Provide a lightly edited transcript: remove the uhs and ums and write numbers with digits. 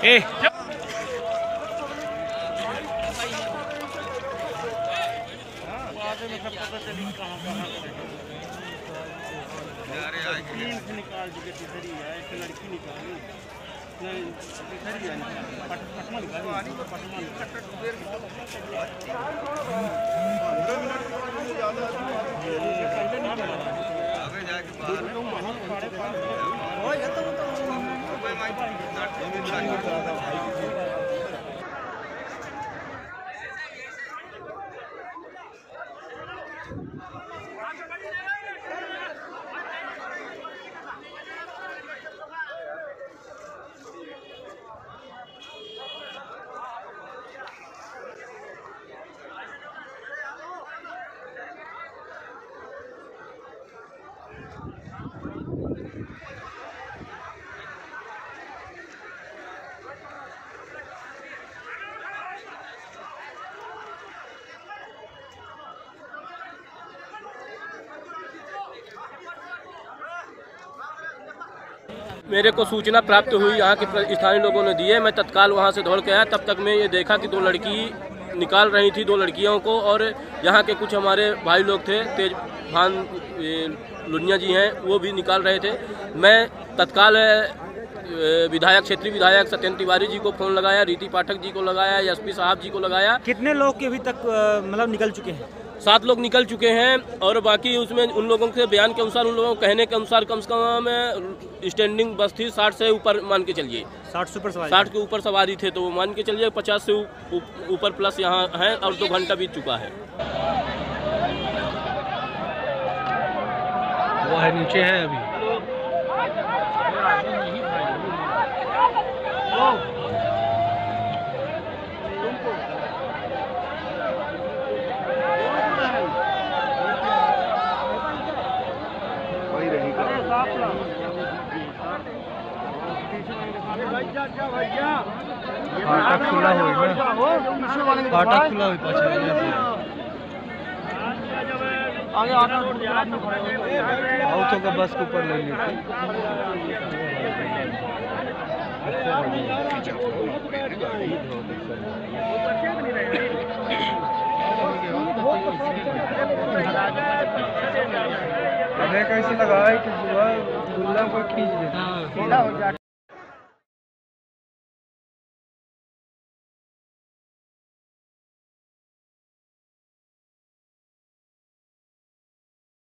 ए निकाल लड़की निकाली मेरे को सूचना प्राप्त हुई, यहाँ के स्थानीय लोगों ने दी है। मैं तत्काल वहाँ से दौड़ के आया। तब तक मैं ये देखा कि दो लड़की निकाल रही थी, दो लड़कियों को, और यहाँ के कुछ हमारे भाई लोग थे, तेज भान लुनिया जी हैं, वो भी निकाल रहे थे। मैं तत्काल विधायक, क्षेत्रीय विधायक सत्येंद्र तिवारी जी को फ़ोन लगाया, रीति पाठक जी को लगाया, एसपी साहब जी को लगाया। कितने लोग के अभी तक मतलब निकल चुके हैं? 7 लोग निकल चुके हैं, और बाकी उसमें उन लोगों के बयान के अनुसार, उन लोगों के कहने के अनुसार कम से कम स्टैंडिंग बस थी 60 से ऊपर, मान के चलिए 60 के ऊपर सवारी थे, तो मान के चलिए 50 से ऊपर प्लस यहाँ हैं, और 2 घंटा बीत चुका है। वो है नीचे है अभी। फाटक खुला हुई पाछे तो का बस के ऊपर ले लेते। हमें कैसे लगा है कि सुबह गुल्ला को खींच देता।